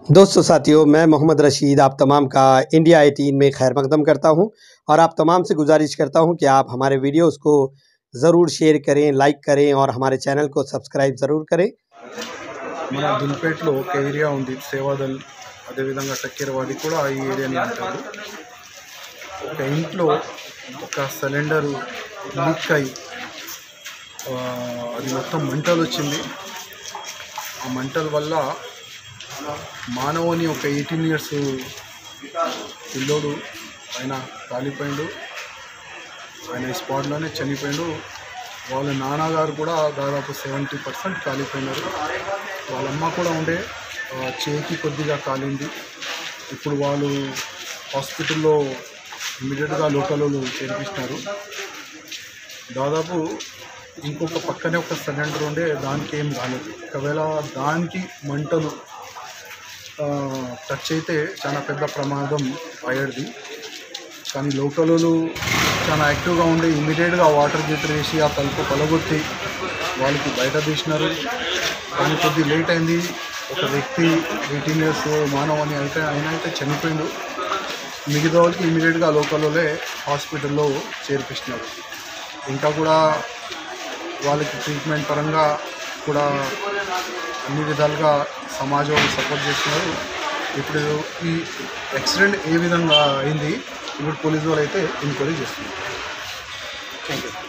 दोस्तों साथियों, मैं मोहम्मद रशीद आप तमाम का इंडिया 18 में खैर मकदम करता हूं और आप तमाम से गुजारिश करता हूं कि आप हमारे वीडियोस को ज़रूर शेयर करें, लाइक करें और हमारे चैनल को सब्सक्राइब ज़रूर करें। మన దుల్పేటలో ఒక ఏరియా ఉంది సేవాదల్, అదేవిధంగా టక్కేరవాడి కూడా ఈ ఏరియాని అంటారు. ఒక ఇంట్లో ఒక సిలిండరు లీక్ అయ్యి అది మొత్తం మంటలు వచ్చింది. ఆ మంటల వల్ల మానవుని ఒక 18 ఇయర్స్ పిల్లోడు ఆయన కాలిపోయిండు. ఆయన ఈ స్పాట్లోనే చనిపోయిండు. వాళ్ళ నాన్నగారు కూడా దాదాపు 70% కాలిపోయినారు. వాళ్ళమ్మ కూడా ఉండే చేతికి కొద్దిగా కాలింది. ఇప్పుడు వాళ్ళు హాస్పిటల్లో ఇమీడియట్గా లోకల్ చేర్పించినారు. దాదాపు ఇంకొక పక్కనే ఒక సిలిండర్ ఉండే, దానికి ఏం కాలేదు. ఒకవేళ దానికి మంటలు టచ్ అయితే చాలా పెద్ద ప్రమాదం అయ్యేది. కానీ లోకల్ చాలా యాక్టివ్గా ఉండి ఇమీడియట్గా వాటర్ గీటర్ వేసి ఆ తలుపు పలగొట్టి వాళ్ళకి బయట తీసినారు. కానీ కొద్ది లేట్ అయింది. ఒక వ్యక్తి 18 ఇయర్స్ మానవని అయితే చనిపోయిండు. మిగతా వాళ్ళకి ఇమీడియట్గా లోకల్లోనే హాస్పిటల్లో చేర్పించినారు. ఇంకా కూడా వాళ్ళకి ట్రీట్మెంట్ పరంగా కూడా అన్ని విధాలుగా సమాజం సపోర్ట్ చేస్తున్నారు. ఇప్పుడు ఈ యాక్సిడెంట్ ఏ విధంగా అయింది ఇప్పుడు పోలీసు వాళ్ళు అయితే ఎంక్వైరీ చేస్తున్నారు. Thank you.